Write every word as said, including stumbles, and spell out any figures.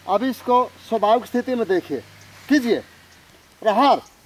अभी इसको स्वाभाविक स्थिति में देखिए, कीजिए प्रहार।